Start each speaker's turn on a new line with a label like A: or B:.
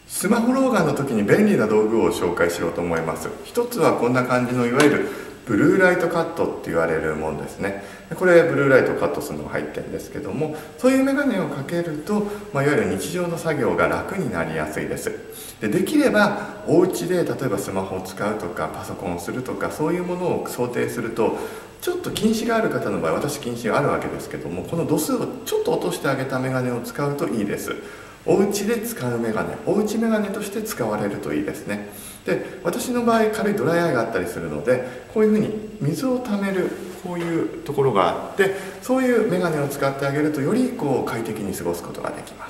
A: スマホ老眼の時に便利な道具を紹介しようと思います。一つはこんな感じのいわゆるブルーライトカットって言われるものですね。これブルーライトをカットするのが入ってるんですけども、そういうメガネをかけると、いわゆる日常の作業が楽になりやすいです。できればお家で例えばスマホを使うとかパソコンをするとか、そういうものを想定するとちょっと近視がある方の場合、私近視があるわけですけども、この度数をちょっと落としてあげたメガネを使うといいです。お家で使うメガネ、おうちメガネとして使われるといいですね。で、私の場合軽いドライアイがあったりするので、こういうふうに水をためるこういうところがあって、そういうメガネを使ってあげるとより快適に過ごすことができます。